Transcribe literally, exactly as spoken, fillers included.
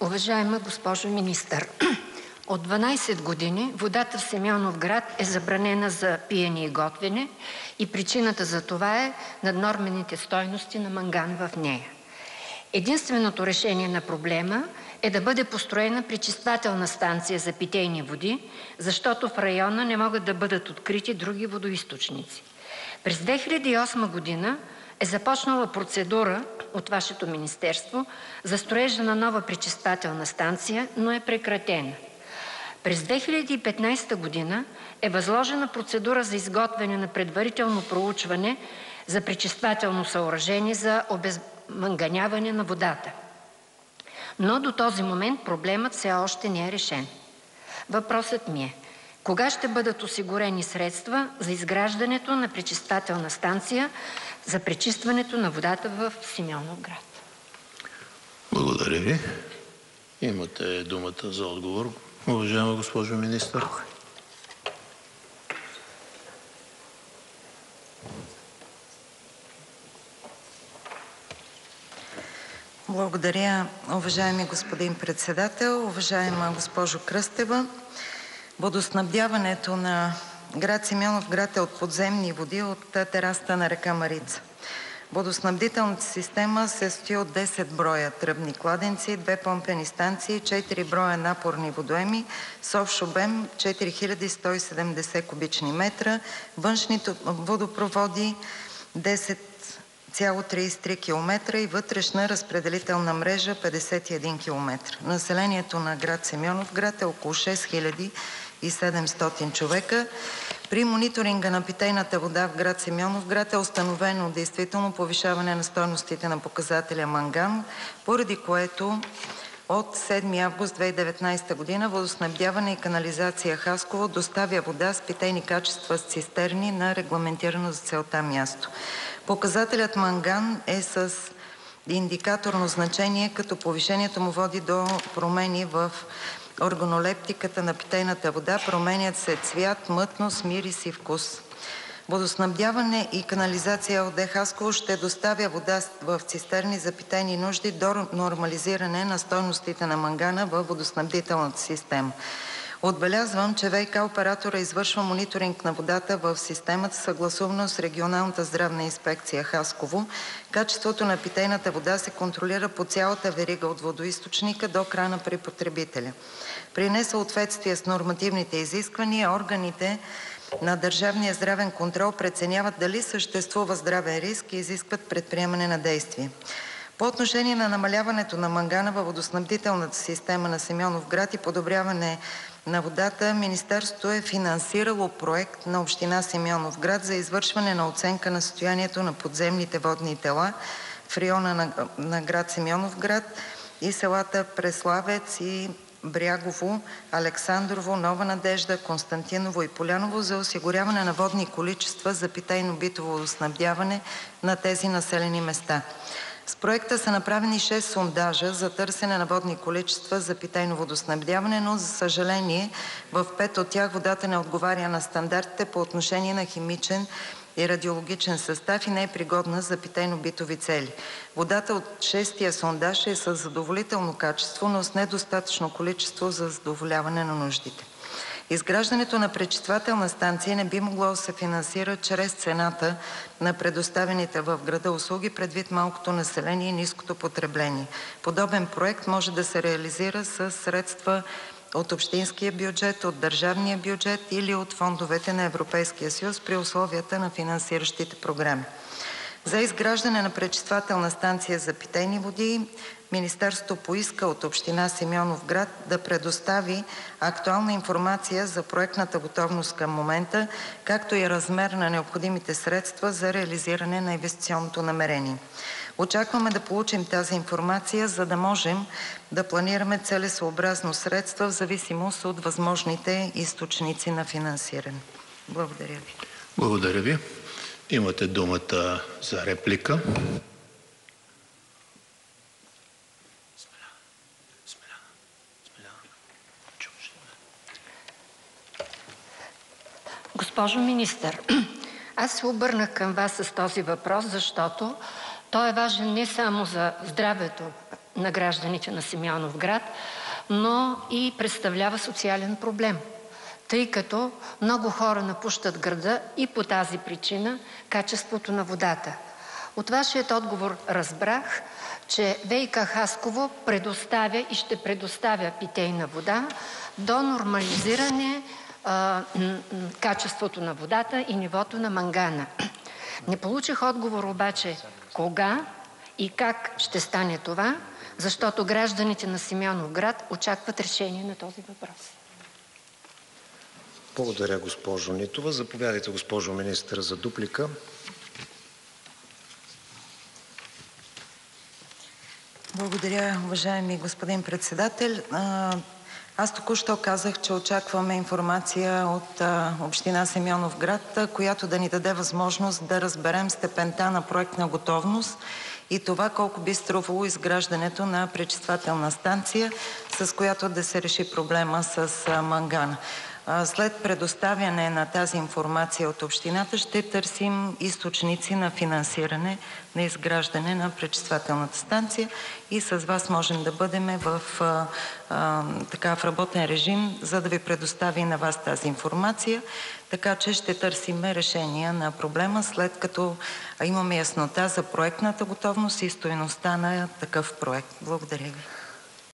Уважаема госпожо министър, от дванайсет години водата в Симеоновград е забранена за пиене и готвене и причината за това е наднормените стойности на манган в нея. Единственото решение на проблема е да бъде построена пречиствателна станция за питейни води, защото в района не могат да бъдат открити други водоизточници. През две хиляди и осма година е започнала процедура от вашето министерство за строежа на нова пречиствателна станция, но е прекратена. През две хиляди и петнайсета година е възложена процедура за изготвяне на предварително проучване за пречиствателно съоръжение за обезманганяване на водата. Но до този момент проблемът все още не е решен. Въпросът ми е: кога ще бъдат осигурени средства за изграждането на пречиствателна станция за пречистването на водата в Симеоновград? Благодаря ви. Имате думата за отговор, уважаема госпожо министър. Благодаря, уважаеми господин председател, уважаема госпожо Кръстева. Водоснабдяването на град Симеоновград е от подземни води от терасата на река Марица. Водоснабдителната система се състои от десет броя тръбни кладенци, две помпени станции, четири броя напорни водоеми с общ обем четири хиляди сто и седемдесет кубични метра, външните водопроводи десет цяло трийсет и три километра и вътрешна разпределителна мрежа петдесет и един километра. Населението на град Симеоновград е около шест хиляди и седемстотин човека. При мониторинга на питейната вода в град Симеоновград е установено действително повишаване на стойностите на показателя манган, поради което от седми август две хиляди и деветнайсета година Водоснабдяване и канализация Хасково доставя вода с питейни качества с цистерни на регламентирано за целта място. Показателят манган е с индикаторно значение, като повишението му води до промени в органолептиката на питейната вода, променят се цвят, мътност, мирис и вкус. Водоснабдяване и канализация ООД Хасково ще доставя вода в цистерни за питейни нужди до нормализиране на стойностите на мангана във водоснабдителната система. Отбелязвам, че ВиК оператора извършва мониторинг на водата в системата съгласувано с Регионалната здравна инспекция Хасково. Качеството на питейната вода се контролира по цялата верига от водоизточника до крана при потребителя. При несъответствие с нормативните изисквания, органите на Държавния здравен контрол преценяват дали съществува здравен риск и изискват предприемане на действия. По отношение на намаляването на мангана във водоснабдителната система на Симеоновград и подобряване на водата, Министерството е финансирало проект на община Симеоновград за извършване на оценка на състоянието на подземните водни тела в района на, на град Симеоновград и селата Преславец и Брягово, Александрово, Нова Надежда, Константиново и Поляново за осигуряване на водни количества за питейно-битово водоснабдяване на тези населени места. С проекта са направени шест сондажа за търсене на водни количества за питейно водоснабдяване, но за съжаление в пет от тях водата не отговаря на стандартите по отношение на химичен и радиологичен състав и не е пригодна за питейно-битови цели. Водата от шестия сондаж е с задоволително качество, но с недостатъчно количество за задоволяване на нуждите. Изграждането на пречиствателна станция не би могло да се финансира чрез цената на предоставените в града услуги, предвид малкото население и ниското потребление. Подобен проект може да се реализира с средства от общинския бюджет, от държавния бюджет или от фондовете на Европейския съюз при условията на финансиращите програми. За изграждане на пречиствателна станция за питейни води Министерството поиска от община Симеоновград да предостави актуална информация за проектната готовност към момента, както и размер на необходимите средства за реализиране на инвестиционното намерение. Очакваме да получим тази информация, за да можем да планираме целесъобразно средства в зависимост от възможните източници на финансиране. Благодаря ви. Благодаря ви. Имате думата за реплика. Госпожо министър, аз се обърнах към вас с този въпрос, защото Той е важен не само за здравето на гражданите на Симеоновград, но и представлява социален проблем, тъй като много хора напущат града и по тази причина качеството на водата. От вашият отговор разбрах, че ВиК Хасково предоставя и ще предоставя питейна вода до нормализиране а, качеството на водата и нивото на мангана. Не получих отговор обаче кога и как ще стане това, защото гражданите на Симеоновград очакват решение на този въпрос. Благодаря, госпожо Нитова. Заповядайте, госпожо министър, за дуплика. Благодаря, уважаеми господин председател. Аз току-що казах, че очакваме информация от община Симеоновград, която да ни даде възможност да разберем степента на проектна готовност и това колко би струвало изграждането на пречиствателна станция, с която да се реши проблема с мангана. След предоставяне на тази информация от общината ще търсим източници на финансиране на изграждане на пречиствателната станция и с вас можем да бъдем в, а, така, в работен режим, за да ви предостави на вас тази информация. Така че ще търсим решения на проблема, след като имаме яснота за проектната готовност и стойността на такъв проект. Благодаря ви.